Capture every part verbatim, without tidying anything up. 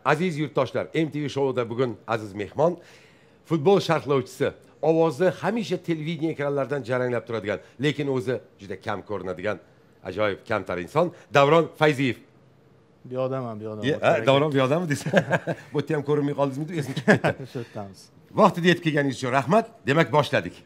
Aziz yurtdoshlar, M T V showida bugun aziz mehmon, futbol sharhlovchisi, ovozi hamisha televideniya ekranlaridan jaranglab turadigan, lekin o'zi juda kam ko'rinadigan ajoyib kamtar inson Davron Fayziyev. Bu yoqdaman, bu yoqdaman. Ha, Davron bu yoqdami desa. Bu yerda ham ko'rinmay qoldingizmi? Esim chiqib ketdi. Shu yerdamiz. Vaqtida yetib kelganingiz uchun rahmat. Demak, boshladik.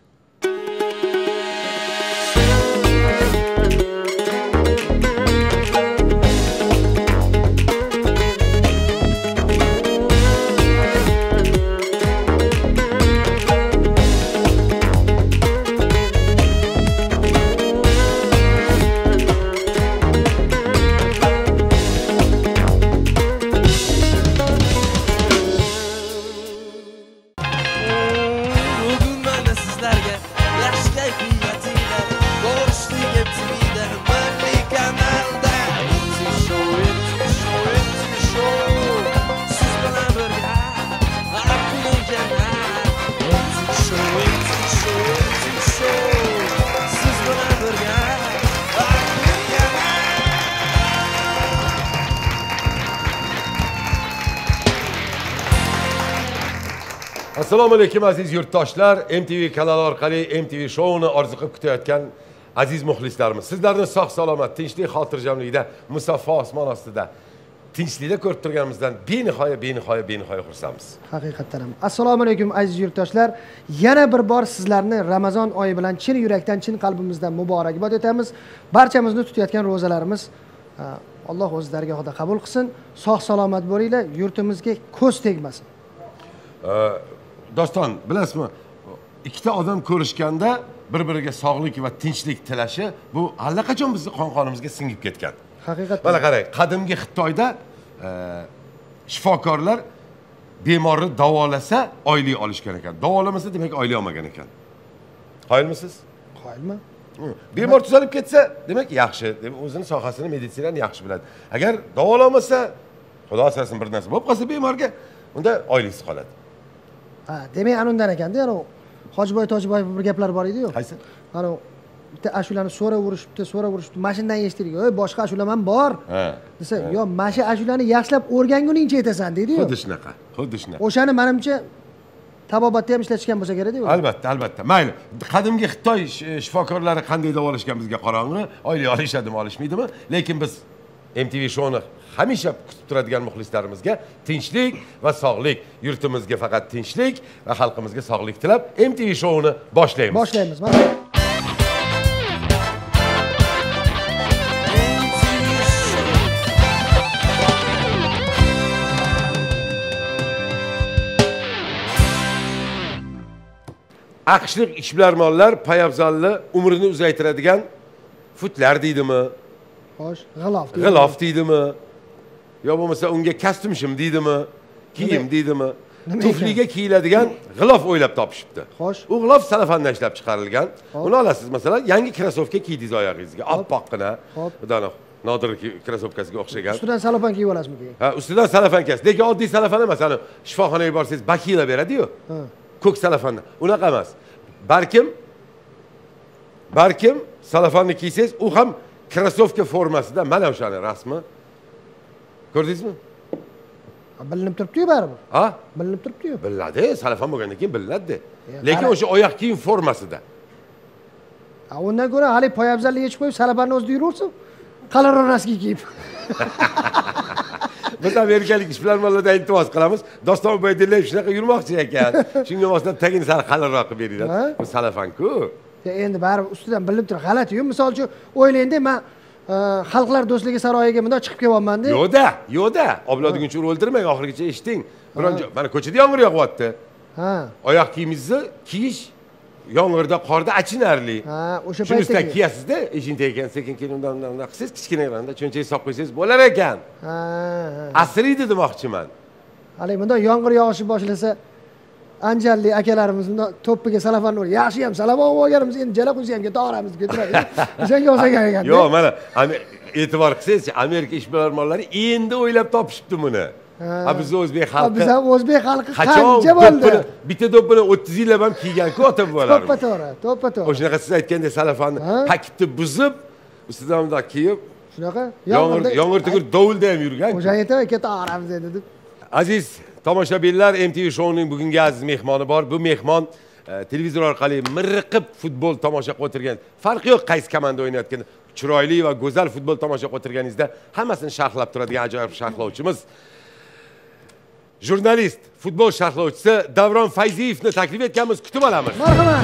Assalomu alaykum aziz yurtdoshlar. M T V kanali orqali M T V showini orziqib kutayotgan aziz muxlislarimiz. Sizlarni sog' salomat, tinchlik, xotirjamlikda, musaffo osmon ostida, tinchlikda ko'rib turganimizdan benihoya, benihoya, benihoya xursandmiz. Haqiqatan ham. Assalomu alaykum aziz yurtdoshlar. Yana bir bor sizlarni Ramazon oyi bilan chin yurakdan, chin qalbimizdan muborakbod etamiz. Barchamizni tutayotgan ro'zalarimiz Alloh o'z dargohida qabul qilsin. Sog' salomat bo'linglar, yurtimizga ko'z tegmasin. Doston, bilasizmi? Ikkita odam ko'rishganda bir-biriga sog'lik va tinchlik tilashi bu allaqachon bizning qon-qonimizga singib ketgan. Haqiqatan. Mana qarang, qadimgi Xitoyda shifokorlar bemorni davolasa oylik olishgan ekan. Davolamasa demak oylik olmagan ekan. Qoyilmisiz? Qoyilman. Bemor tuzalib ketsa, demak yaxshi, deb o'zining sohasini, meditsinani yaxshi biladi. Agar davolamasa, Xudo asrasin bir narsa bo'lib qolsa bemorga, unda oyliksiz qoladi. Ha, demak anundan ekanda, yana Hojiboy Tojiboyev bir gaplar bor edi-yu. Qaysi? Mana bitta ashulani so'ra urishibdi, so'ra urishibdi. Mashindan eshitdik. "Ey, boshqa ashulam ham bor." Ha. Desa, "Yo, mana shu ashulani yaxshilab o'rganguningcha aytasan" deydi-yu. Xuddi shunaqa, xuddi shunaqa. O'shani menimcha tabobatda ham ishlatishgan bo'lsa kerak-ku. Albatta, albatta. Mayli. Qadimgi Xitoy shifokorlari qanday davolashgan bizga qorong'i, oylik olishadimi, olishmaydimi? Lekin biz M T V showni hamisha kutib turadigan muxlislarimizga tinchlik va sog'lik, yurtimizga faqat tinchlik va xalqimizga sog'lik tilab, M T V showini boshlaymiz. Boshlaymiz. Mana Aqshlik ishbilarmonlar poyabzalni umrini uzaytiradigan futlar deydimi? Xo'sh, g'ilof deydi. G'ilof deydimi? Yo bo'lmasa unga kostyum shim deydimi? Kiyim deydimi? Tufliga kiyiladigan g'ilof o'ylab topishibdi. Xo'sh. U g'ilof salafandan ishlab chiqarilgan. Uni olasiz, masalan, yangi krossovka kiydingiz oyog'ingizga, oppoqqina. Xudono nodir krossovkasiga o'xshagan. Ustidan salafan kiyib olasizmi keyin? Ha, ustidan salafan kiyasiz. Lekin oddiy salafan emas, ana shifoxonaga borsangiz bakila beradi-yu. Ha. Ko'k salafandan. Unaqa emas. Balkim balkim salafanni kiysangiz, u ham krossovka formasida, mana o'shani rasmi. Ko'rdingizmi? Bilinib turibdi-yu baribir. Ha? Bilinib turibdi-yu. Biladi, salafan bo'lgandan keyin bilinadi. Lekin o'sha oyoq kiyim formasida. Ha, undan ko'ra hali poyabzalni yechib qo'yib, salafanni o'zida yuraversin. Qalinroq naski kiyib. Biz amerikalik ishbilarmonlardan iltimos qilamiz. Doston Ubaydullayev shunaqa yurmoqchi ekan. Shunga moslab tagini sal qalinroq qilib beringlar. Bu salafan-ku. Ya endi baribir ustidan bilinib turib g'alati-yu. Misol uchun o'ylaydi, men xalqlar do'stligi saroyiga bunday chiqib kelyapman-da. Yo'da, yo'da. Obloduguncha urib o'ldirmang, oxirigacha eshiting. Biron mana ko'chada yomg'ir yog'yapti. Ha. Oyoq kiyimingizni kiyish yomg'irda, qorda achinarli. Ha, o'sha paytda shunisidan kiyasizda, eshingda ekan, sekin keyin undan undan qilsangiz, kichkinaganda cho'nchaga solib qo'ysangiz bo'lar ekan. Ha. Asriydi demoqchiman. Hali bunda yomg'ir yog'ishi boshlasa, Anjalli akalarimiz bunda to'ppiga salafan ur. Yaxshi ham salafon olganimiz, endi jala quysa ham ketaveramiz, ketiradi. O'shanga o'xshagan ekan. Yo'q, mana e'tibor qilsangiz, Amerika ishbilarmonlari endi o'ylab topishibdi buni. Ha, biz o'zbek xalqi. Biz ham o'zbek xalqi qancha bo'ldi? Bitta do'ppini o'ttiz yillab ham kiygan-ku ota-bobolarimiz. To'ppa-to'g'ri, to'ppa-to'g'ri. O'shanaqa siz aytgandek salafanni pakitni buzib, ustidan bunday kiyib, shunaqa yomg'ir yomg'ir tugur dovulda ham yurgan. O'sha aytib ketaveramiz endi deb. Aziz tomoshabinlar, M T V shouning bugungi aziz mehmoni bor. Bu mehmon televizor orqali mirqib futbol tomosha qilib o'tirgan. Farqi yo'q qaysi komanda o'ynayotgani. Chiroyli va go'zal futbol tomosha qilib o'tirganingizda hammasini sharhlab turadigan ajoyib sharhlovchimiz. Jurnalist, futbol sharhlovchisi Davron Fayziyevni taklif etganmiz, kutib olamiz. Marhamat.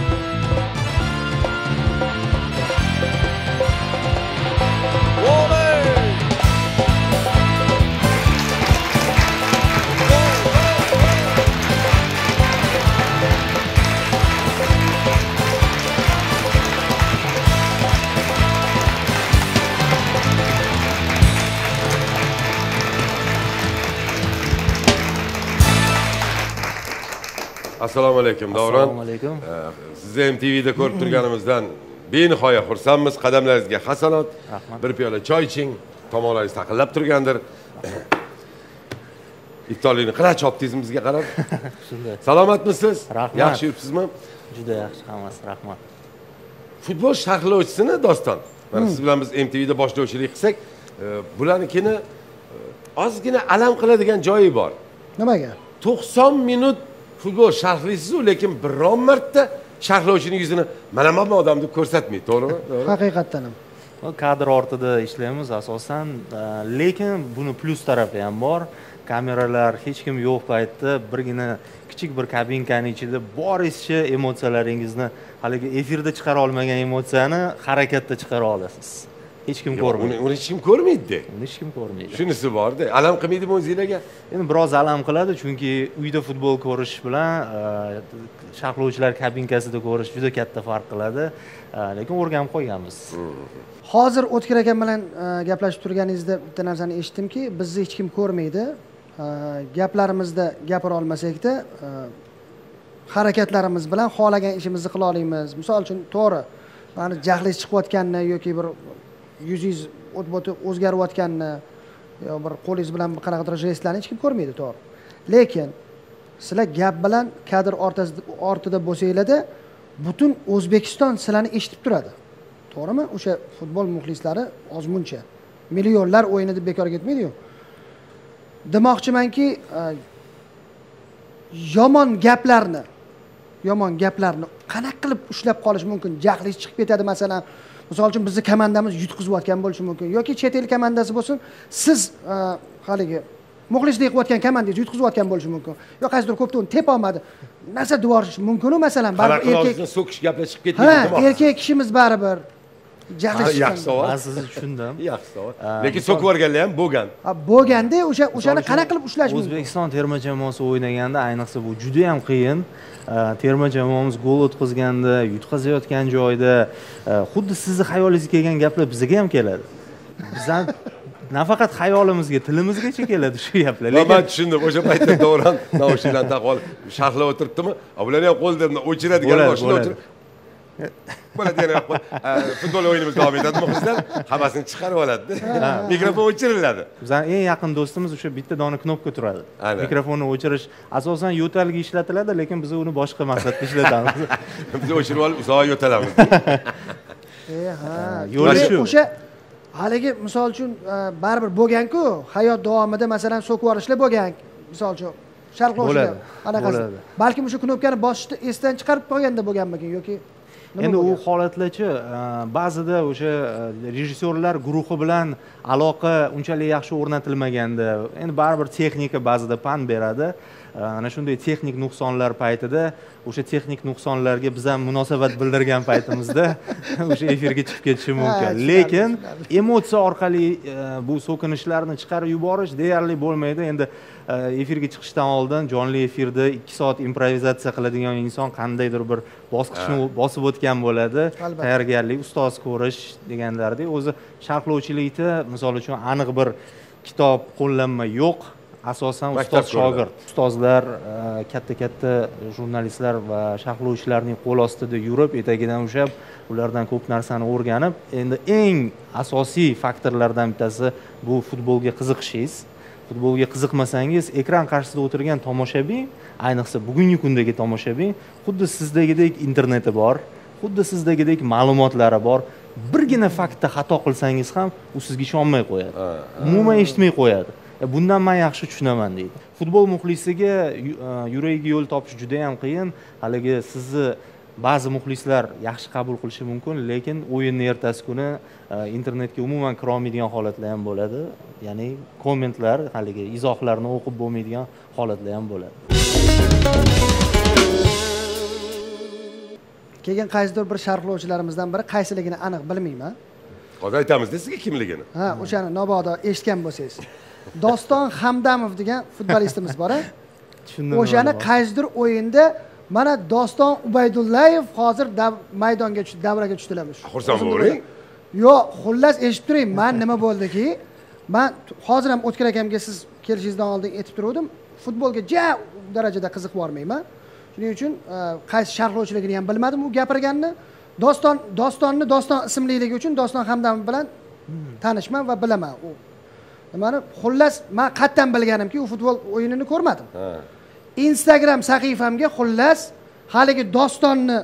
Assalomu alaykum Davron. Assalomu alaykum. Sizni M T V'da ko'rib turganimizdan benihoya xursandmiz. Qadamlaringizga hasanot. Bir piyola choy iching, tomonlaringiz taqillab turgandir. Iftorlikni qara chopdingiz bizga qarab. Shunday. Salomatmisiz? Rahmat. Yaxshi yuribsizmi? Juda yaxshi, hammasi rahmat. Futbol sharhlovchisini Doston. Mana siz bilan biz M T V'da boshlovchilik qilsak, bularnikini ozgina alam qiladigan joyi bor. Nimaga? to'qson minut futbol sharhlaysiz-ku, lekin biron marta sharhlovchining yuzini mana bu odam deb ko'rsatmaydi, to'g'rimi? Haqiqatdan ham. Kadr ortida ishlaymiz asosan, lekin buni plus tarafi ham bor. Kameralar hech kim yo'q paytda birgina kichik bir kabinkaning ichida boringizcha emotsiyalaringizni, haligi efirda chiqara olmagan emotsiyani harakatda chiqara olasiz. Hech kim ko'rmaydi. Uni hech kim ko'rmaydi. Uni hech kim ko'rmaydi. Shunisi bor-da. Alam qilmaydimi o'zingizlarga? Endi biroz alam qiladi, chunki uyda futbol ko'rish bilan sharhlovchilar kabinkasida ko'rish juda katta farq qiladi. Lekin o'rganib qo'yganmiz. Hozir O'tkir akam bilan gaplashib turganingizda bitta narsani eshitdimki, bizni hech kim ko'rmaydi. Gaplarimizda gapira olmasak-da, harakatlarimiz bilan xohlagan ishimizni qila olamiz. Misol uchun, to'g'ri, mana jahlingiz chiqayotganini yoki bir yuzingiz o't-bo'ti o'zgarayotganini yo bir qo'lingiz bilan qanaqadir jestlarni hech kim ko'rmaydi, to'g'ri. Lekin sizlar gap bilan kadr ortida bo'lsanglarda, butun O'zbekiston sizlarni eshitib turadi. To'g'rimi? O'sha futbol muxlislari ozmuncha millionlar o'yini deb bekor ketmaydi-ku. Demoqchimanki, yomon gaplarni, yomon gaplarni qanaqa qilib ushlab qolish mumkin? Jahlingiz chiqib ketadi masalan. Misol uchun bizni komandamiz yutqizayotgan bo'lishi mumkin yoki chet el komandasi bo'lsin, siz haligi muxlislik qilayotgan komandangiz yutqizayotgan bo'lishi mumkin. Yo qaysidir ko'pdan tepa olmadi. Narsa devorish mumkin-ku masalan, baribir erkak so'kish gaplar chiqib ketdi. Ha, erkak kishimiz baribir. Jahli chiqqan. Yaxshi savol. Men sizni tushundim. Yaxshi savol. Lekin so'kib o'rganlar ham bo'lgan. Ha, bo'lganda o'sha o'shani qanaqa qilib ushlash mumkin? O'zbekiston terma jamoasi o'ynaganda, ayniqsa bu juda ham qiyin. Terma jamoamiz gol o'tkazganda, yutqazayotgan joyda xuddi sizni xayolingizga kelgan gaplar bizga ham keladi. Bizdan nafaqat xayolimizga, tilimizgacha keladi shu gaplar. Lekin men tushundim. O'sha paytda Davron naushniklarni taqib olib sharhlab o'tiribdimi? Ularni ham qo'ldan o'chiradigan mashina o'tirib. Bo'ladi, yana futbol o'yinimiz davom etadi, muxlislar hammasini chiqarib oladi. Mikrofon o'chiriladi. Bizning eng yaqin do'stimiz o'sha bitta dona knopka turadi. Mikrofonni o'chirish asosan yo'talga ishlatiladi, lekin biz uni boshqa maqsadda ishlatamiz. Biz o'chirib olib uzoq yo'talamiz. E, ha. O'sha haligi misol uchun baribir bo'lgan-ku, hayot davomida masalan so'kib olishlar bo'lgan. Misol uchun sharhlovchilar anaqasi. Balkim o'sha knopkani bosishni esdan chiqarib qo'yganda bo'lganmikin yoki endi u holatlarchi ba'zida o'sha rejissyorlar guruhi bilan aloqa unchalik yaxshi o'rnatilmaganda, endi baribir texnika ba'zida pan beradi. Ana shunday texnik nuqsonlar paytida o'sha texnik nuqsonlarga biz ham munosabat bildirgan paytimizda o'sha efirga chiqib ketishi mumkin. Lekin emotsiya orqali bu so'kinishlarni chiqarib yuborish deyarli bo'lmaydi. Endi efirga chiqishdan oldin jonli efirda ikki soat improvizatsiya qiladigan inson qandaydir bir bosqichni bosib o'tgan bo'ladi. Tayyorgarlik, ustoz ko'rish deganlaridek, o'zi sharhlovchilikda misol uchun aniq bir kitob qo'llanma yo'q. Asosan ustoz shogird, ustozlar, katta-katta jurnalistlar va sharhlovchilarning qo'l ostida yurib, etagidan ushlab, ulardan ko'p narsani o'rganib, endi eng asosiy faktorlardan bittasi bu futbolga qiziqishingiz. Futbolga qiziqmasangiz, ekran qarshisida o'tirgan tomoshabin, ayniqsa bugungi kundagi tomoshabin, xuddi sizdagidek interneti bor, xuddi sizdagidek ma'lumotlari bor. Birgina faktda xato qilsangiz ham u sizga ishonmay qo'yadi. Umuman eshitmay qo'yadi. bundan men yaxshi tushunaman deydi. Futbol muxlisiga yuragiga yo'l topish juda ham qiyin. Haligi sizni ba'zi muxlislar yaxshi qabul qilishi mumkin, lekin o'yinning ertasi kuni internetga umuman kira olmaydigan holatlar ham bo'ladi. Ya'ni kommentlar, haligi izohlarni o'qib bo'lmaydigan holatlar ham bo'ladi. Keyin qaysidir bir sharhlovchilarimizdan biri qaysiligini aniq bilmayman. Hozir aytamiz-da sizga kimligini. Ha, o'shani mabodo eshitgan bo'lsangiz. Doston Hamdamov degan futbolistimiz bor-a. O'shani qaysidir o'yinda mana Doston Ubaydullayev hozir maydonga tushdi, davraga tushdilarmish. Xursand bo'ling. Yo'q, xullas eshitib turing, men nima bo'ldiki, men hozir ham O'tkir akamga siz kelishingizdan oldin aytib turdim, futbolga ja darajada qiziqib bormayman. Shuning uchun qaysi sharhlovchiligini ham bilmadim u gapirganini. Doston Dostonni Doston ismliligi uchun Doston Hamdamov bilan tanishman va bilaman u. Nimani? Xullas men qattan bilganimki, u futbol o'yinini ko'rmadim. Ha. Instagram sahifamga xullas haligi Dostonni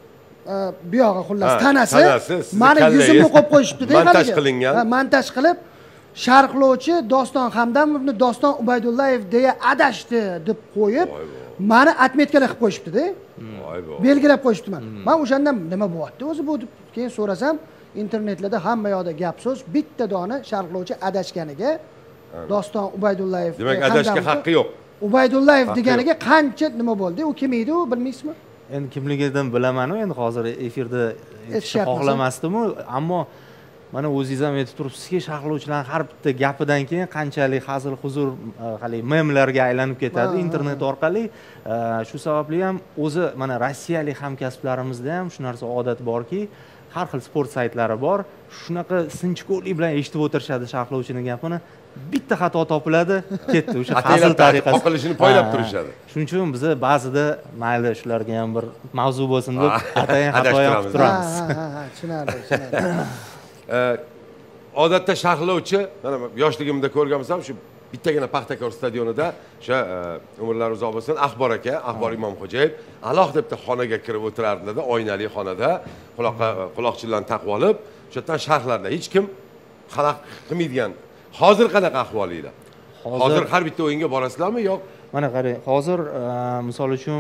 bu yog'i xullas tanasi, meni yuzimni qo'yib qo'yishibdi-da, montaj qilingan. Ha, montaj qilib sharhlovchi Doston Hamdamovni Doston Ubaydullayev deya adashdi deb qo'yib, meni atmetkalar qilib qo'yishibdi-da. Voy voy. Belgilab qo'yishibdi men. Men o'shandan nima bo'lyapti o'zi bu deb keyin so'rasam, internetlarda hamma yoqda gap so'z, bitta dona sharhlovchi adashganiga Doston Ubaydullayev. Demak, adashga haqqi yo'q. Ubaydullayev deganiga qancha nima bo'ldi? U kim edi u, bilmaysizmi? Endi kimligidan bilaman-ku, endi hozir efirda aytishni xohlamasdim-u, ammo mana o'zingiz ham aytib turibsizki, sharhlovchilarning har bitta gapidan keyin qanchalik hazil huzur, hali memlarga aylanib ketadi internet orqali. Shu sababli ham o'zi mana rossiyalik hamkasblarimizda ham shu narsa odat borki, har xil sport saytlari bor. Shunaqa sinchkovlik bilan eshitib o'tirishadi sharhlovchining gapini. Bitta xato topiladi, ketdi. O'sha hazil tariqasida qoqilishini poylab turishadi. Shuning uchun biz ba'zida mayli shularga ham bir mavzu bo'lsin deb atayin xato ham qilib turamiz. Ha, ha, tushunarli, tushunarli. Odatda sharhlovchi, mana yoshligimda ko'rgansam, shu bittagina Paxtakor stadionida o'sha umrlari uzoq bo'lsin, Axbor aka, Axbor Imomxo'jayev alohida bitta xonaga kirib o'tirardi-da, oynali xonada, quloqqa quloqchinlarni taqib olib, o'sha yerdan sharhlarda hech kim xalaq qilmaydigan. Hozir qanaqa ahvolinglar? Hozir har bitta o'yinga borasizlarmi yo'q? Mana qarang, hozir misol uchun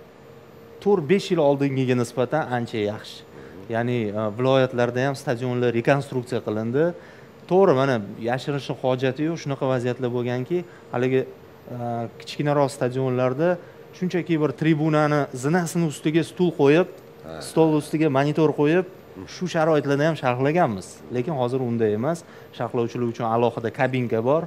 to'rt besh yil oldingiga nisbatan ancha yaxshi. Ya'ni viloyatlarda ham stadionlar rekonstruksiya qilindi. To'g'ri, mana yashirinishning hojati yo'q, shunaqa vaziyatlar bo'lganki, haligi kichkinaroq stadionlarda shunchaki bir tribunani zinasini ustiga stul qo'yib, stol ustiga monitor qo'yib, shu sharoitlarda ham sharhlaganmiz. Lekin hozir unday emas. Sharhlovchilar uchun alohida kabinka bor.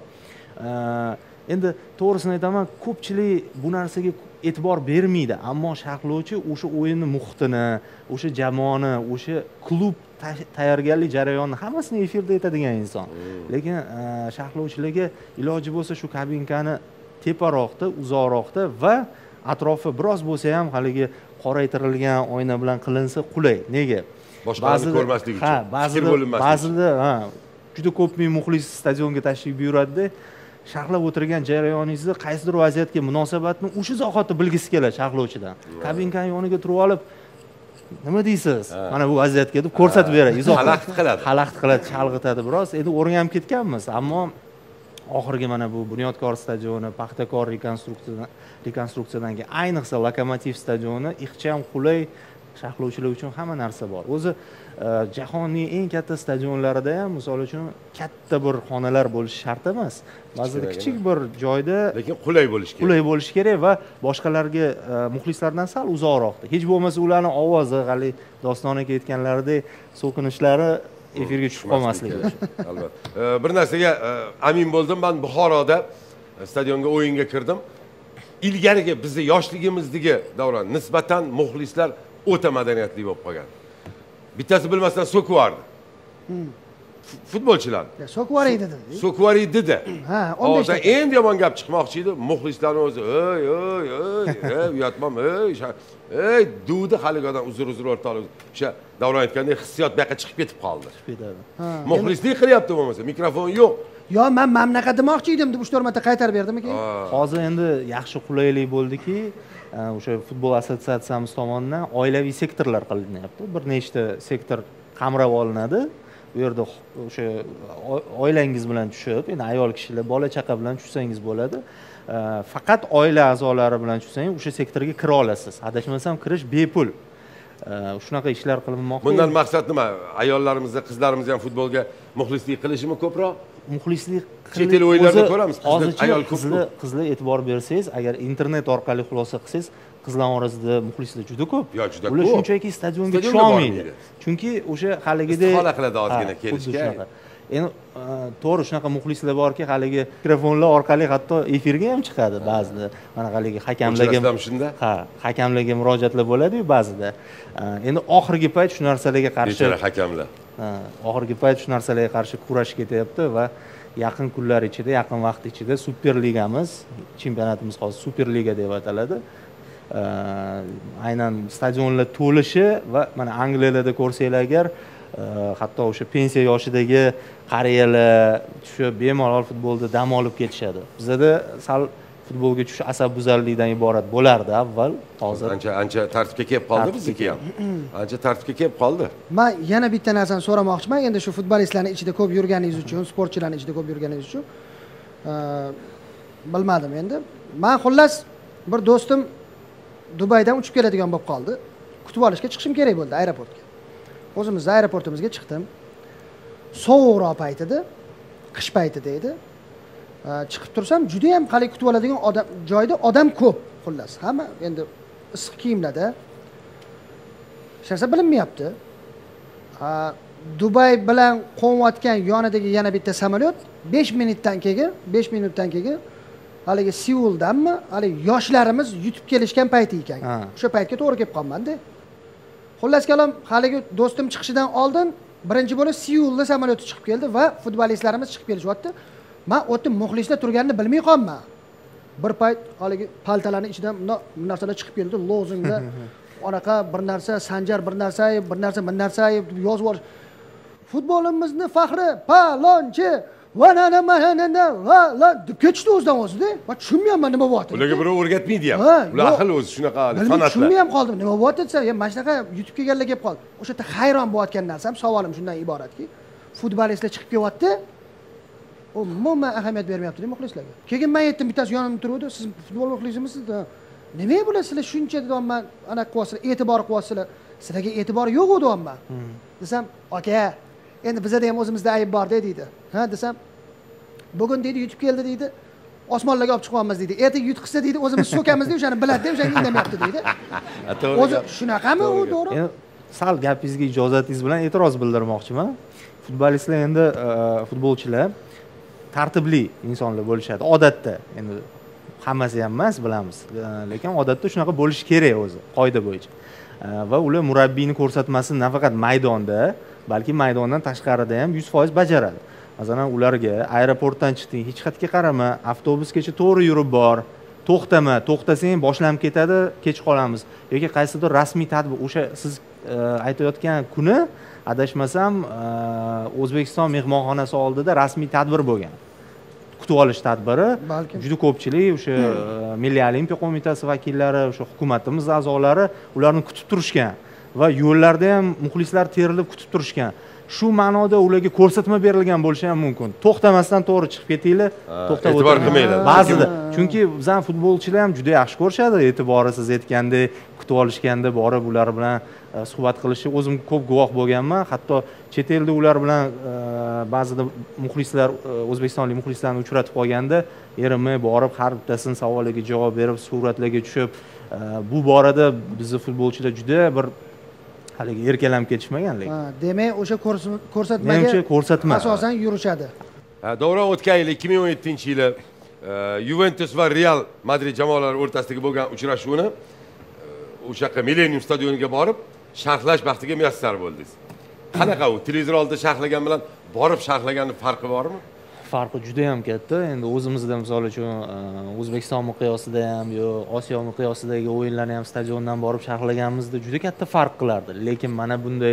Endi to'g'risini aytaman, ko'pchilik bu narsaga e'tibor bermaydi, ammo sharhlovchi o'sha o'yinni muhitini, o'sha jamoani, o'sha klub tayyorgarlik jarayonini hammasini efirda aytadigan inson. Lekin sharhlovchilarga iloji bo'lsa shu kabinkani teparoqda, uzoqroqda va atrofi biroz bo'lsa ham haligi qoraytirilgan oyna bilan qilinsa qulay. Nega? Boshqalarni ko'rmaslik uchun. Ha, ba'zida ba'zida ha, juda ko'p ming muxlis stadionga tashrif buyuradi-da, sharhlab o'tirgan jarayoningizni qaysidir vaziyatga munosabatni o'sha zahoti bilgisi keladi sharhlovchidan. Kabinkaning yoniga turib olib, nima deysiz? Mana bu vaziyatga deb ko'rsatib beradi, izoh xalaqit qiladi. Xalaqit qiladi, chalg'itadi biroz. Endi o'rganib ketganmiz, ammo oxirgi mana bu Bunyodkor stadioni, Paxtakor rekonstruksiyadan rekonstruksiyadan keyin ayniqsa Lokomotiv stadioni ixcham qulay, sharhlovchilar uchun hamma narsa bor. O'zi jahonning eng katta stadionlarida ham misol uchun katta bir xonalar bo'lishi shart emas. Ba'zida kichik bir joyda, lekin qulay bo'lishi kerak. Qulay bo'lishi kerak va boshqalarga muxlislardan sal uzoqroqda. Hech bo'lmasa ularning ovozi, hali Doston aka aytganlaridek so'kinishlari efirga tushib qolmasligi uchun. Albatta. Bir narsaga amin bo'ldim, men Buxoroda stadionga o'yinga kirdim. Ilgariga bizning yoshligimizdagi davron nisbatan muxlislar o'ta madaniyatli bo'lib qolgan. Bittasi bilmasdan so'kvardi. Futbolchilar. So'kvar edi dedi. So'kvar edi dedi. Ha, hozir endi yomon gap chiqmoqchi edi. Muxlislarning o'zi, "Ey, ey, ey, ey, uyatmam, ey, ey" dudi haligi odam uzr-uzr o'rtoqlar. O'sha davron aytgandek hissiyot bu yoqqa chiqib ketib qoldi. Chiqib ketadi. Muxlislik qilyapti bo'lmasa, mikrofon yo'q. Yo, men mamlakat demoqchi edim deb uch to'rt marta qaytarib berdim keyin. Hozir endi yaxshi qulaylik bo'ldiki, o'sha futbol assotsiatsiyamiz tomonidan oilaviy sektorlar qilinyapti. Bir nechta sektor qamrab olinadi. bu yerda o'sha oilangiz bilan tushib, endi ayol kishilar, bola chaqa bilan tushsangiz bo'ladi. Faqat oila a'zolari bilan tushsangiz o'sha sektorga kira olasiz. Adashmasam kirish bepul. Shunaqa ishlar qilinmoqda. Bundan maqsad nima? Ayollarimiz, qizlarimiz ham futbolga muxlislik qilishimi ko'proq? Muxlislik chet el o'yinlarida ko'ramiz. Ayol qizlar qizlar e'tibor bersangiz, agar internet orqali xulosa qilsangiz, qizlar orasida muxlislar juda ko'p. Yo, juda ko'p. Ular shunchaki stadionga tusha olmaydi. Chunki o'sha haligidek istihola qiladi ozgina kelishga. Endi to'g'ri shunaqa muxlislar borki, haligi mikrofonlar orqali hatto efirga ham chiqadi ba'zida. Mana haligi hakamlarga shunda. Ha, hakamlarga murojaatlar bo'ladi-yu ba'zida. Endi oxirgi payt shu narsalarga qarshi bechora hakamlar. Ha, oxirgi payt shu narsalarga qarshi kurash ketyapti va yaqin kunlar ichida, yaqin vaqt ichida Super Ligamiz, chempionatimiz hozir Super Liga deb ataladi. Aynan stadionlar to'lishi va mana Angliyada ko'rsanglar agar hatto o'sha pensiya yoshidagi qariyalar tushib bemalol futbolda dam olib ketishadi. Bizda sal futbolga tushish asabbuzarlikdan iborat bo'lardi avval, hozir ancha ancha tartibga kelib qoldi bizniki ham. Ancha tartibga kelib qoldi. Men yana bitta narsani so'ramoqchiman. Endi shu futbolistlarning ichida ko'p yurganingiz uchun, sportchilarning ichida ko'p yurganingiz uchun bilmadim endi. Men xullas bir do'stim Dubaydan uchib keladigan bo'lib qoldi. Kutib olishga chiqishim kerak bo'ldi aeroportga. O'zimizning aeroportimizga chiqdim. Sovuqroq payti edi, qish payti edi. Chiqib tursam, juda ham qalay kutib oladigan odam joyda odam ko'p, xullas. Hamma endi issiq kiyimlarda. Hech narsa bilinmayapti. Dubay bilan qo'nayotgan yonidagi yana bitta samolyot besh minutdan keyin, besh minutdan keyin haligi Seuldanmi, haligi yoshlarimiz yutib kelishgan payti ekan. O'sha paytga to'g'ri kelib qolmanda. Xullas kalom, haligi do'stim chiqishidan oldin birinchi bo'lib Seulda samolyoti chiqib keldi va futbolistlarimiz chiqib kelishyapti. Men o'tib muxlislar turganini bilmay qolman. Bir payt haligi paltalarning ichidan bunday narsalar chiqib keldi, lozinglar. Onaqa bir narsa, Sanjar bir narsa, bir narsa, bir narsa deb yozib yubordi. Futbolimizni faxri palonchi va nana mana va la kechdi o'zidan o'zida. Men tushunmayapman nima bo'lyapti. Ularga birov o'rgatmaydi ham. Ular aql o'zi shunaqa san'atlar. Tushunmay ham qoldim. Nima bo'lyapti desa, mana shunaqa yutib kelganlar kelib qoldi. O'sha yerda hayron bo'layotgan narsam, savolim shundan iboratki, futbolistlar chiqib kelyapti. O umuman ahamiyat bermayapti muxlislarga. Keyin men aytdim, bittasi yonimda turuvdi, siz futbol muxlisimisiz? Nima bo'ladi sizlar shuncha deyapman, ana qilyapsizlar, e'tibor qilyapsizlar. Sizlarga e'tibor yo'q edi deyapman. Desam, aka, endi bizda ham o'zimizda ayb bor deydi. Ha, desam, bugun deydi yutib keldi deydi. Osmonlarga olib chiqyapmiz deydi. Ertaga yutqizsa deydi, o'zimiz so'kamiz deydi, o'shani biladi, o'shani indamayapti deydi. O'zi shunaqami u, to'g'ri? Sal gapingizga ijozatingiz bilan e'tiroz bildirmoqchiman. Futbolistlar endi futbolchilar tartibli insonlar bo'lishadi odatda. Endi hammasi ham emas, bilamiz. Lekin odatda shunaqa bo'lishi kerak o'zi, qoida bo'yicha. Va ular murabbiyni ko'rsatmasini nafaqat maydonda, balki maydondan tashqarida ham yuz foiz bajaradi. Masalan, ularga aeroportdan chiqding, hech qayerga qarama, avtobusgacha to'g'ri yurib bor, to'xtama, to'xtasang boshlanib ketadi, kech qolamiz. Yoki qaysidir rasmiy tadbir, o'sha siz aytayotgan kuni adashmasam O'zbekiston mehmonxonasi oldida rasmiy tadbir bo'lgan. Kutib olish tadbiri. Juda ko'pchilik o'sha Milliy olimpiya qo'mitasi vakillari, o'sha hukumatimiz a'zolari ularni kutib turishgan va yo'llarda ham muxlislar terilib kutib turishgan. Shu ma'noda ularga ko'rsatma berilgan bo'lishi ham mumkin. To'xtamasdan to'g'ri chiqib ketinglar, to'xtab o'tiring. E'tibor qilmanglar. Ba'zida, chunki bizning futbolchilar ham juda yaxshi ko'rishadi, e'tibori siz aytgandek, kutib olishganda borib ular bilan suhbat qilishi, o'zim ko'p guvoh bo'lganman. Hatto chet elda ular bilan ba'zida muxlislar, o'zbekistonlik muxlislarni uchratib qolganda, erimay borib har bittasini savoliga javob berib, suratlarga tushib, bu borada bizning futbolchilar juda bir haligi erkalanib ketishmagan lekin. Ha, demak, o'sha ko'rsatmaga menimcha ko'rsatma asosan yurishadi. Ha, to'g'ri, o'tgan yil ikki ming o'n yettinchi yili Juventus va Real Madrid jamoalari o'rtasidagi bo'lgan uchrashuvni o'sha yoqqa Millennium stadioniga borib sharhlash baxtiga muyassar bo'ldingiz. Qanaqa u? Televizor oldida sharhlagan bilan borib sharhlaganning farqi bormi? Farqi juda ham katta. Endi o'zimizda misol uchun O'zbekiston miqyosida ham yo Osiyo miqyosidagi o'yinlarni ham stadiondan borib sharhlaganimizda juda katta farq qilardi. Lekin mana bunday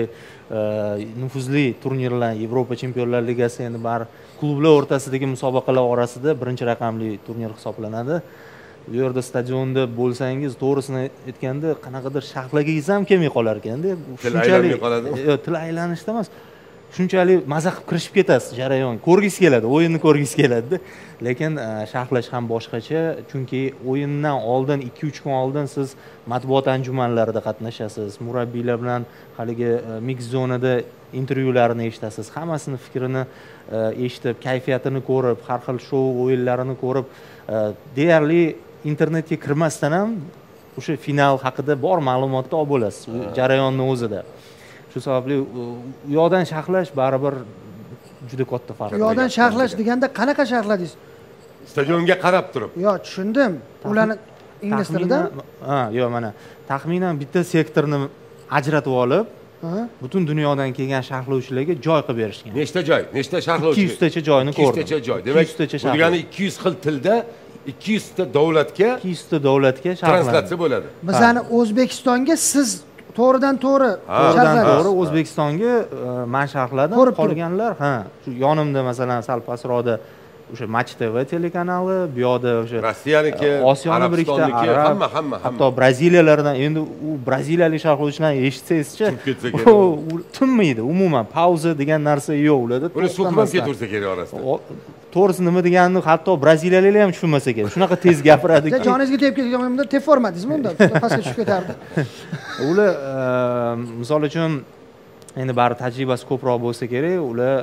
nufuzli turnirlar, Yevropa Chempionlar Ligasi endi bar klublar o'rtasidagi musobaqalar orasida birinchi raqamli turnir hisoblanadi. Bu yerda stadionda bo'lsangiz, to'g'risini aytganda, qanaqadir sharhlagingiz ham kelmay qolar ekanda. Til aylanmay qoladimi? Yo'q, til aylanishda emas. shunchalik maza qilib kirishib ketasiz jarayon, ko'rgisi keladi, o'yinni ko'rgisi keladi. Lekin sharhlash ham boshqacha, chunki o'yindan oldin ikki uch kun oldin siz matbuot anjumanlarida qatnashasiz, murabbiylar bilan haligi mix zonada intervyularini eshitasiz, hammasini fikrini eshitib, kayfiyatini ko'rib, har xil shou o'yinlarini ko'rib, deyarli internetga kirmasdan ham o'sha final haqida bor ma'lumotni olib bo'lasiz jarayonni o'zida. Shu sababli u yoqdan sharhlash baribir juda katta farq. U yoqdan sharhlash deganda qanaqa sharhladingiz? Stadionga qarab turib. Yo, tushundim. Ularni ingliz tilida? Ha, yo'q, mana taxminan bitta sektorni ajratib olib, butun dunyodan kelgan sharhlovchilarga joy qilib berishgan. Nechta joy? Nechta sharhlovchi? ikki yuz tacha joyni ko'rdim. ikki yuz tacha joy. Demak, bu degani ikki yuz xil tilda ikki yuz ta davlatga ikki yuz ta davlatga sharhlanadi. Translyatsiya bo'ladi. Bizani O'zbekistonga siz to'g'ridan to'g'ri sharhladingiz. To'g'ri O'zbekistonga men sharhladim. Qolganlar, ha, shu yonimda masalan sal pastroqda o'sha Match T V telekanali, bu yoqda o'sha Rossiyaniki, Osiyoni birikta, hamma, hamma, hatto Braziliyalardan, endi u braziliyalik sharhlovchilarni eshitsangizchi, u tinmaydi, umuman pauza degan narsa yo'q ularda. Uni so'kib ham ketaversa kerak orasida. To'g'risi nima deganini hatto braziliyaliklar ham tushunmasa kerak. Shunaqa tez gapiradiki. Joningizga tegib ketganimda tep formatizmi unda pastga tushib ketardi. Ular misol uchun endi bari tajribasi ko'proq bo'lsa kerak, ular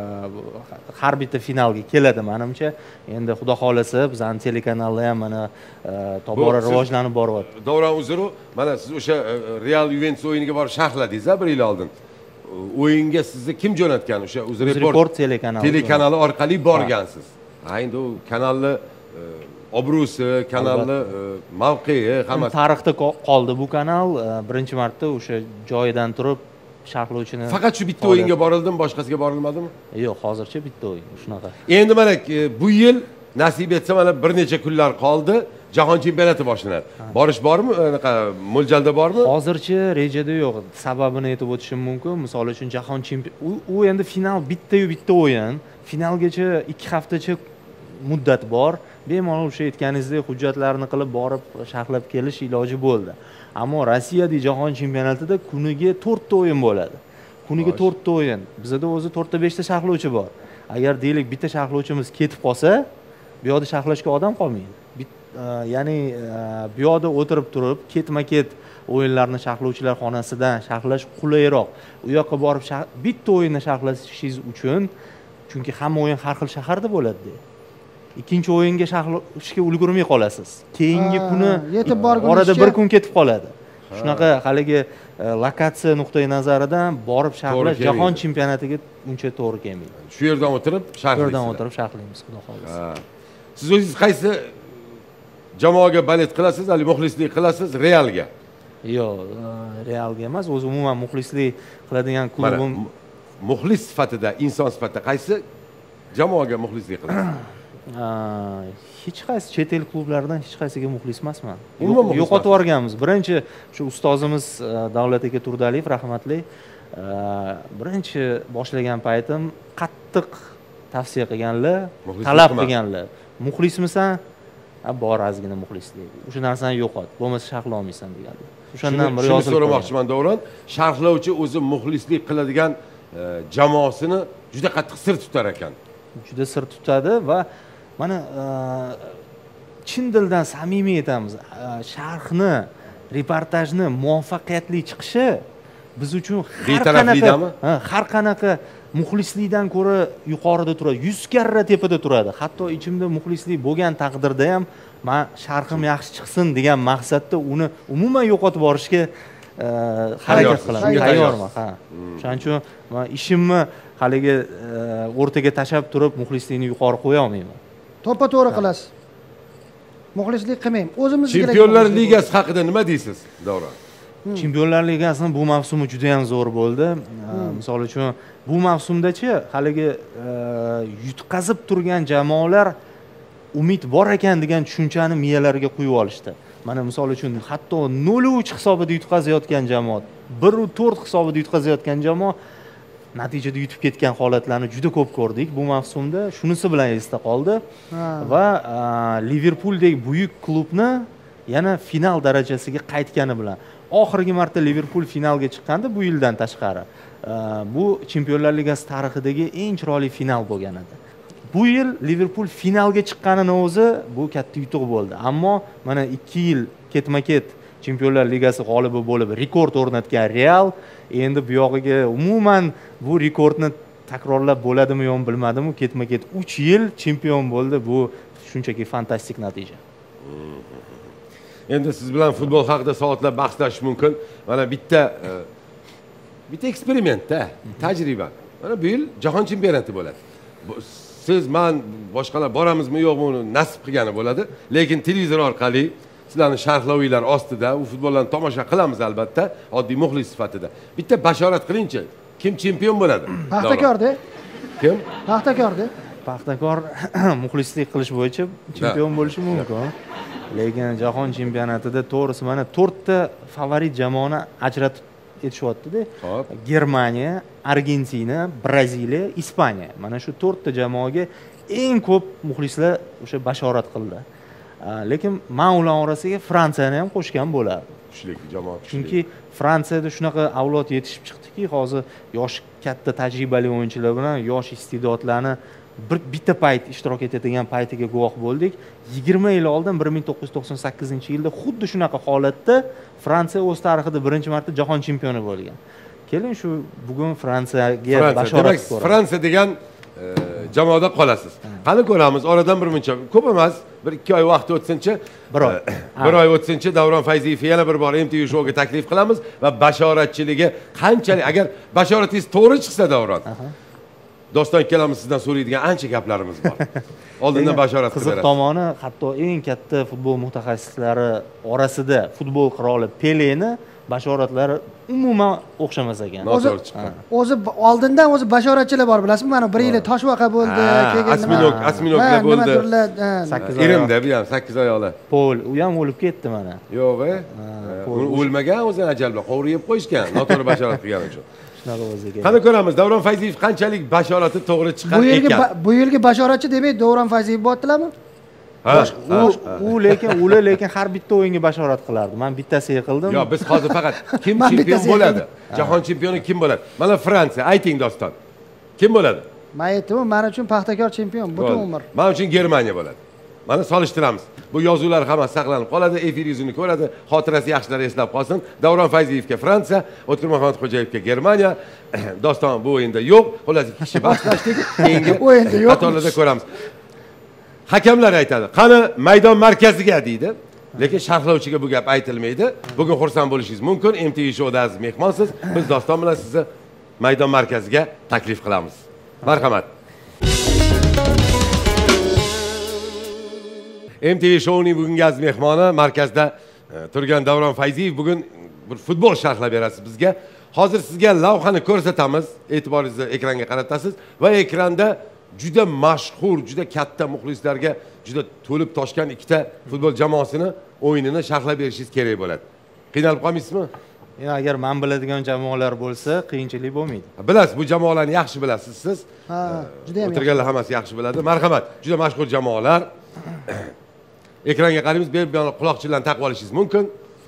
har bitta finalga keladi menimcha. Endi xudo xolasa bizning telekanalda ham mana tobora rivojlanib boryapti. Davron uzru, mana siz o'sha Real Juventus o'yiniga borib sharhladingiz bir yil oldin. O'yinga sizni kim jo'natgan? O'sha UzReport telekanali. Telekanali orqali borgansiz. Ha, endi u kanalni obro'si, kanalni mavqei, hammasi tarixda qoldi bu kanal. Birinchi marta o'sha joyidan turib sharhlovchini. Faqat shu bitta o'yinga borildimi, boshqasiga borilmadimi? Yo'q, hozircha bitta o'yin, shunaqa. Endi mana bu yil nasib etsa mana bir necha kunlar qoldi, jahon chempionati boshlanadi. Borish bormi? Anaqa mo'ljalda bormi? Hozircha rejada yo'q. Sababini aytib o'tishim mumkin. Misol uchun jahon chempionati u endi final bitta-yu bitta o'yin. Finalgacha ikki haftacha muddat bor. Bemalol o'sha aytganingizdek hujjatlarni qilib borib sharhlab kelish iloji bo'ldi. Ammo Rossiyada jahon chempionatida kuniga to'rt ta o'yin bo'ladi. Kuniga to'rt ta o'yin. Bizda o'zi to'rt ta besh ta sharhlovchi bor. Agar deylik bitta sharhlovchimiz ketib qolsa, bu yoqda sharhlashga odam qolmaydi. Ya'ni bu yoqda o'tirib turib, ketma-ket o'yinlarni sharhlovchilar xonasidan sharhlash qulayroq. U yoqqa borib bitta o'yinni sharhlashingiz uchun, chunki hamma o'yin har xil shaharda bo'ladi. Ikkinchi o'yinga sharhlashga ulgurmay qolasiz. Keyingi kuni yetib borgunizcha orada bir kun ketib qoladi. Shunaqa haligi lokatsiya nuqtai nazaridan borib sharhlash jahon chempionatiga uncha to'g'ri kelmaydi. Shu yerdan o'tirib sharhlaysiz. Shu yerdan o'tirib sharhlaymiz, xudo xolasa. Siz o'zingiz qaysi jamoaga balet qilasiz, hali muxlislik qilasiz Realga? Yo'q, Realga emas, o'zi umuman muxlislik qiladigan klubim. Muxlis sifatida, inson sifatida qaysi jamoaga muxlislik qilasiz? Hech qaysi chet el klublaridan hech qaysiga muxlis emasman. Yo'qotib yuborganmiz. Birinchi shu ustozimiz Davlat aka Turdaliyev rahmatli birinchi boshlagan paytim qattiq tavsiya qilganlar, talab qilganlar. Muxlismisan? Bor ozgina muxlislik. O'sha narsani yo'qot, bo'lmasa sharhlay olmaysan deganlar. O'shandan bir yozib so'ramoqchiman Davron. Sharhlovchi o'zi muxlislik qiladigan jamoasini juda qattiq sir tutar ekan. Juda sir tutadi va mana chin dildan samimiy aytamiz, sharhni, reportajni muvaffaqiyatli chiqishi biz uchun har qanaqa, ha, har qanaqa muxlislikdan ko'ra yuqorida turadi, yuz karra tepada turadi. Hatto ichimda muxlislik bo'lgan taqdirda ham men sharhim yaxshi chiqsin degan maqsadda uni umuman yo'qotib borishga harakat qilaman, tayyorman, ha. Shuning uchun men ishimni haligi o'rtaga tashab turib muxlislikni yuqori qo'ya olmayman. To'ppa-to'g'ri qilasiz. Muxlislik qilmayman. O'zimiz kerak. Chempionlar ligasi haqida nima deysiz, Davron? Chempionlar ligasining bu mavsumi juda ham zo'r bo'ldi. Misol uchun bu mavsumdachi haligi yutqazib turgan jamoalar umid bor ekan degan tushunchani miyalariga quyib olishdi. Mana misol uchun hatto nol uch hisobida yutqazayotgan jamoa, bir to'rt hisobida yutqazayotgan jamoa natijada yutib ketgan holatlarni juda ko'p ko'rdik bu mavsumda. Shunisi bilan esda qoldi va Liverpuldek buyuk klubni yana final darajasiga qaytgani bilan oxirgi marta Liverpool finalga chiqqandi bu yildan tashqari. Bu Chempionlar Ligasi tarixidagi eng chiroyli final bo'lgan edi. Bu yil Liverpool finalga chiqqanining o'zi bu katta yutuq bo'ldi. Ammo mana ikki yil ketma-ket Chempionlar Ligasi g'olibi bo'lib rekord o'rnatgan Real endi bu yog'iga umuman bu rekordni takrorlab bo'ladimi yo'qmi bilmadim, ketma-ket uch yil chempion bo'ldi. Bu shunchaki fantastik natija. Endi siz bilan futbol haqida soatlab bahslashish mumkin. Mana bitta bitta eksperiment-da, tajriba. Mana bu yil jahon chempionati bo'ladi. Siz, men, boshqalar boramizmi yo'qmi uni nasib qilgani bo'ladi, lekin televizor orqali sizlarning sharhlovinglar ostida u futbollarni tomosha qilamiz albatta, oddiy muxlis sifatida. Bitta bashorat qilingchi, kim chempion bo'ladi? Paxtakorda. Kim? Paxtakorda. Paxtakor muxlislik qilish bo'yicha chempion bo'lishi mumkin. Lekin jahon chempionatida to'g'risi mana to'rtta favorit jamoani ajratib etishyapti-da. Germaniya, Argentina, Braziliya, Ispaniya. Mana shu to'rtta jamoaga eng ko'p muxlislar o'sha bashorat qildi. Lekin men ular orasiga Fransiyani ham qo'shgan bo'lardi. Kuchli jamoa. Chunki Fransiyada shunaqa avlod yetishib chiqdiki, hozir yosh katta tajribali o'yinchilar bilan yosh iste'dodlarni bir bitta payt ishtirok etadigan paytiga guvoh bo'ldik. yigirma yil oldin bir ming to'qqiz yuz to'qson sakkizinchi yilda xuddi shunaqa holatda Fransiya o'z tarixida birinchi marta jahon chempioni bo'lgan. Keling shu bugun Fransiyaga bashorat ko'ramiz. Fransiya degan jamoada qolasiz. Qani ko'ramiz, oradan bir muncha ko'p emas, bir ikki oy vaqt o'tsinchi, bir oy bir oy o'tsinchi Davron Fayziyevni yana bir bor M T V shouga taklif qilamiz va bashoratchiligi qanchalik, agar bashoratingiz to'g'ri chiqsa Davron, Doston ikkalamiz sizdan so'raydigan ancha gaplarimiz bor. Oldindan bashorat qilib berasiz. Qiziq tomoni, hatto eng katta futbol mutaxassislari orasida futbol qiroli Peleni bashoratlari umuman o'xshamas ekan. O'zi o'zi oldindan o'zi bashoratchilar bor, bilasizmi? Mana bir yil Toshbaqa bo'ldi, keyin Asminok, Asminoklar bo'ldi. Irimda bu ham sakkiz oyoqlar. Pol, u ham o'lib ketdi mana. Yo'q-e. O'lmagan, o'zini ajalda qovurib qo'yishgan, noto'g'ri bashorat qilgani uchun. Qani ko'ramiz, Davron Fayziyev qanchalik bashorati to'g'ri chiqqan ekan. Bu yilgi bashoratchi demak Davron Fayziyev bo'tdilarmi? Ha, u lekin ular lekin har bitta o'yinga bashorat qilardi. Men bittasiga qildim. Yo'q, biz hozir faqat kim chempion bo'ladi? Jahon chempioni kim bo'ladi? Mana Fransiya, ayting Doston. Kim bo'ladi? Men aytdim, men uchun Paxtakor chempion butun umr. Men uchun Germaniya bo'ladi. Mana solishtiramiz. Bu yozuvlar hammasi saqlanib qoladi, efir yuzini ko'radi, xotirasi yaxshilar eslab qolsin. Davron Fayziyevga Fransiya, O'tkir Muhammadxo'jayevga Germaniya. Doston bu o'yinda yo'q. Xullas ikki kishi bahslashdik. Keyingi o'yinda yo'q. Qatorlarda ko'ramiz. Hakamlar aytadi, qani maydon markaziga deydi. Lekin sharhlovchiga bu gap aytilmaydi. Bugun xursand bo'lishingiz mumkin. M T V shouda aziz mehmonsiz. Biz Doston bilan sizni maydon markaziga taklif qilamiz. Marhamat. M T V shouning bugungi aziz mehmoni markazda turgan Davron Fayziyev bugun bir futbol sharhlab berasiz bizga. Hozir sizga lavhani ko'rsatamiz, e'tiboringizni ekranga qaratasiz va ekranda juda mashhur, juda katta muxlislarga juda to'lib toshgan ikkita futbol jamoasini o'yinini sharhlab berishingiz kerak bo'ladi. Qiynalib qolmaysizmi? Ya, agar men biladigan jamoalar bo'lsa, qiyinchilik bo'lmaydi. Bilasiz, bu jamoalarni yaxshi bilasiz siz. Ha, juda ham. O'tirganlar hammasi yaxshi biladi. Marhamat, juda mashhur jamoalar. Ekranga qaraymiz, bu yerdan quloqchinlarni taqib olishingiz mumkin.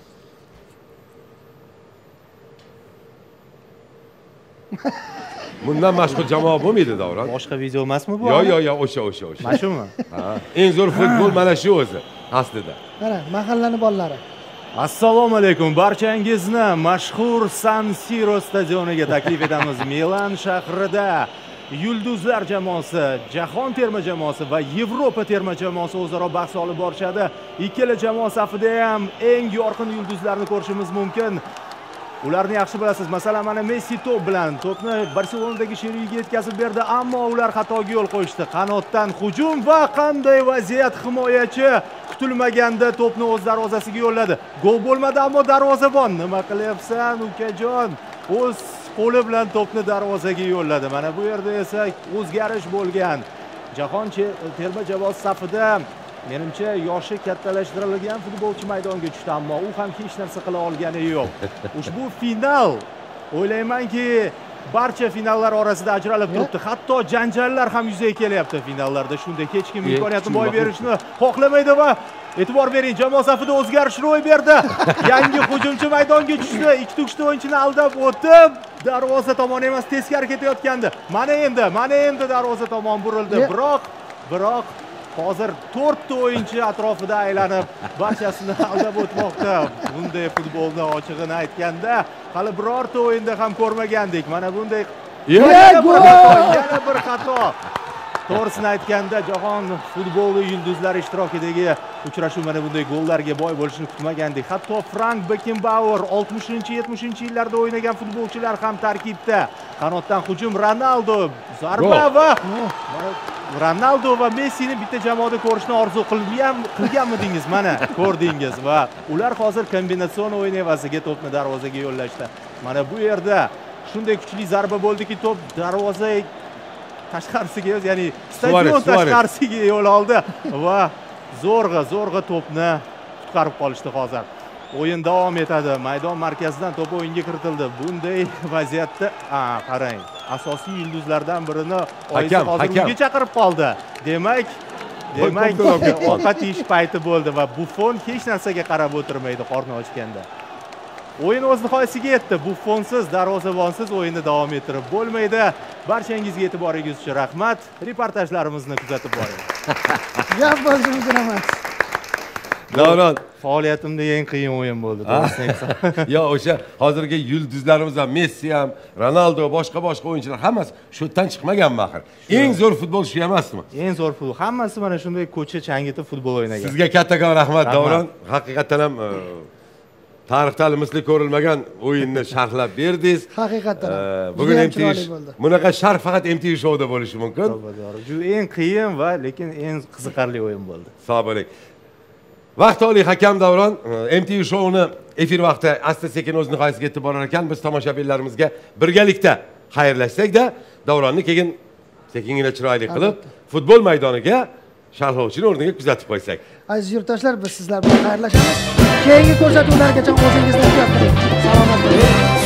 Bundan mashhur jamoa bo'lmaydi Davron. Boshqa video emasmi bu? Yo'q, yo'q, yo'q, o'sha, o'sha, o'sha. Mana shumi? Ha, eng zo'r futbol mana shu o'zi, aslida. Mana mahallani bolalari. Assalomu alaykum. Barchangizni mashhur San Siro stadioniga taklif etamiz. Milan shahrida yulduzlar jamoasi, jahon terma jamoasi va Yevropa terma jamoasi o'zaro bahs olib borishadi. Ikkala jamoa safida ham eng yorqin yulduzlarni ko'rishimiz mumkin. Ularni yaxshi bilasiz. Masalan, mana Messi to'p bilan to'pni Barselonadagi Sheriga yetkazib berdi, ammo ular xatoga yo'l qo'yishdi. Qanotdan hujum va qanday vaziyat, himoyachi kutilmaganda to'pni o'z darvozasiga yo'lladi. Gol bo'lmadi, ammo darvozabon nima qilyapsan, ukajon? O'z qo'li bilan to'pni darvozaga yo'lladi. Mana bu yerda esa o'zgarish bo'lgan. Jahon terma jamoasi safida menimcha yoshi kattalashtirilgan futbolchi maydonga tushdi, ammo u ham hech narsa qila olgani yo'q. Ushbu final o'ylaymanki barcha finallar orasida ajralib turibdi. Hatto janjallar ham yuzaga kelyapti finallarda. Shunday hech kim imkoniyatni boy berishni xohlamaydi va E'tibor bering, jamoa safida o'zgarish ro'y berdi. Yangi hujumchi maydonga tushdi. Ikki uchta o'yinchini aldab o'tib, darvoza tomon emas, teskari ketayotgandi. Mana endi, mana endi darvoza tomon burildi. Biroq, biroq hozir to'rtta o'yinchi atrofida aylanib, barchasini aldab o'tmoqda. Bunday futbolni ochig'ini aytganda, hali birorta o'yinda ham ko'rmagandik. Mana bunday yana bir xato. To'g'risini aytganda, jahon futboli yulduzlari ishtirokidagi uchrashuv mana bunday gollarga boy bo'lishini kutmagandik. Hatto Frank Beckenbauer oltmishinchi yetmishinchi yillarda o'ynagan futbolchilar ham tarkibda. Qanotdan hujum Ronaldo, zarba va Ronaldo va Messini bitta jamoada ko'rishni orzu qilgan qilganmidingiz? Mana ko'rdingiz va ular hozir kombinatsion o'yin evaziga to'pni darvozaga yo'llashdi. Mana bu yerda shunday kuchli zarba bo'ldiki, to'p darvoza tashqarisiga, ya'ni stadion tashqarisiga yo'l oldi va zo'rg'a zo'rg'a to'pni qutqarib qolishdi hozir. O'yin davom etadi. Maydon markazidan to'p o'yinga kiritildi. Bunday vaziyatda, ha, qarang, asosiy yulduzlardan birini oyisi hozir unga chaqirib qoldi. Demak, demak, ovqat yeyish payti bo'ldi va Buffon hech narsaga qarab o'tirmaydi qorni ochganda. O'yin o'z nihoyasiga yetdi. Buffonsiz, darvozabonsiz o'yinni davom ettirib bo'lmaydi. Barchangizga e'tiboringiz uchun rahmat. Reportajlarimizni kuzatib boring. Gap bo'lsin, rahmat. Davron, faoliyatimda eng qiyin o'yin bo'ldi, to'g'risini aytsam. Yo, o'sha hozirgi yulduzlarimiz ham, Messi ham, Ronaldo, boshqa-boshqa o'yinchilar hammasi shu yerdan chiqmaganmi axir? Eng zo'r futbol shu emasmi? Eng zo'r futbol. Hammasi mana shunday ko'cha changitib futbol o'ynagan. Sizga kattakon rahmat, Davron. Haqiqatan ham tarixda misli ko'rilmagan o'yinni sharhlab berdingiz. Haqiqatan. Bugun M T V bunaqa sharh faqat M T V shouda bo'lishi mumkin. Juda eng qiyin va lekin eng qiziqarli o'yin bo'ldi. Sog' bo'ling. Vaqtli hakam Davron, M T V showni efir vaqti asta-sekin o'z nihoyasiga yetib borar ekan. Biz tomoshabinlarimizga birgalikda xayrlashsak-da, Davronni keyin sekingina chiroyli qilib futbol maydoniga sharhlovchining o'rniga kuzatib qo'ysak. Aziz yurtdoshlar, biz sizlar bilan xayrlashamiz. Keyingi ko'rsatuvlargacha o'zingizni ehtiyot qiling. Salomat bo'ling.